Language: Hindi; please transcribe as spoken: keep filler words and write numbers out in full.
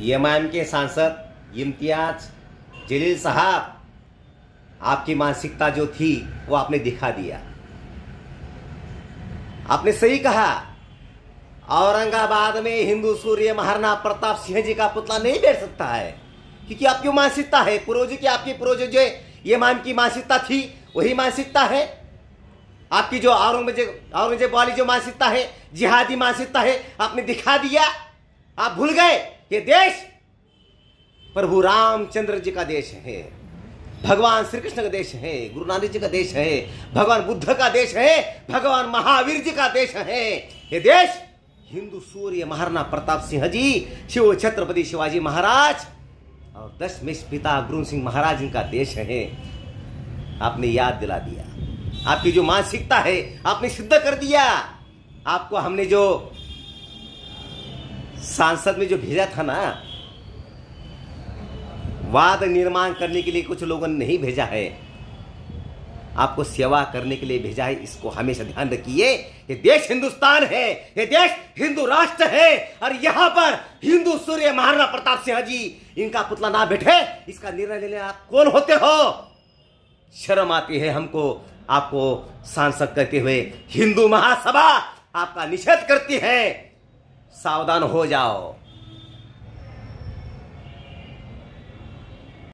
एम के सांसद इम्तियाज जलील साहब, आपकी मानसिकता जो थी वो आपने दिखा दिया। आपने सही कहा, औरंगाबाद में हिंदू सूर्य महाराणा प्रताप सिंह जी का पुतला नहीं बैठ सकता है, क्योंकि आपकी मानसिकता है पूर्वज की, आपकी पूर्वज जो इमाम की मानसिकता थी वही मानसिकता है। आपकी जो औरंगजेब औरंगजेब वाली जो मानसिकता है, जिहादी मानसिकता है, आपने दिखा दिया। आप भूल गए ये देश प्रभु रामचंद्र जी का देश है, भगवान श्री कृष्ण का देश है, गुरु नानक जी का देश है, भगवान बुद्ध का देश है, भगवान महावीर जी का देश है। ये देश हिंदू सूर्य महाराणा प्रताप सिंह जी, शिव छत्रपति शिवाजी महाराज और दशमेश पिता गुरु सिंह महाराज इनका देश है। आपने याद दिला दिया, आपकी जो मानसिकता है आपने सिद्ध कर दिया। आपको हमने जो सांसद में जो भेजा था ना, वाद निर्माण करने के लिए कुछ लोगों ने नहीं भेजा है, आपको सेवा करने के लिए भेजा है। इसको हमेशा ध्यान रखिए। ये देश हिंदुस्तान है, ये देश हिंदू राष्ट्र है, और यहां पर हिंदू सूर्य महाराणा प्रताप सिंह जी इनका पुतला ना बैठे, इसका निर्णय लेने आप कौन होते हो? शर्म आती है हमको आपको सांसद करते हुए। हिंदू महासभा आपका निषेध करती है, सावधान हो जाओ।